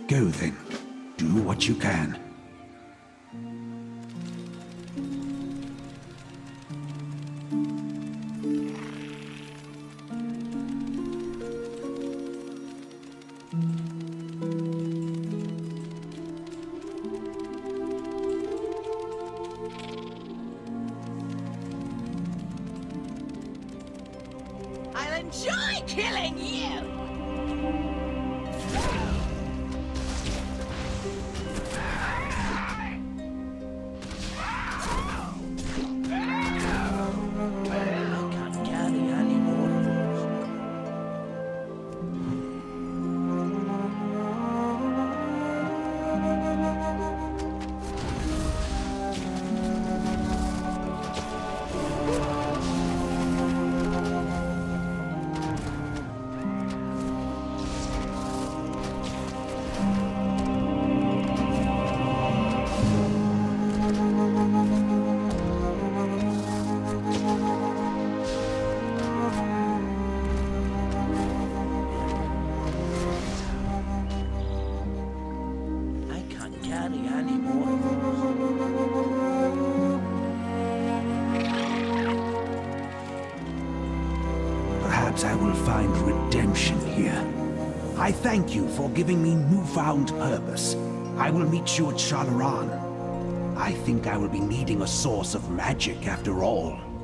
Go then. Do what you can. I'll enjoy killing you! I can't carry any more of those. I can't carry any more of those. Perhaps I will find redemption here. I thank you for giving me newfound purpose. I will meet you at Shalaran. I think I will be needing a source of magic after all.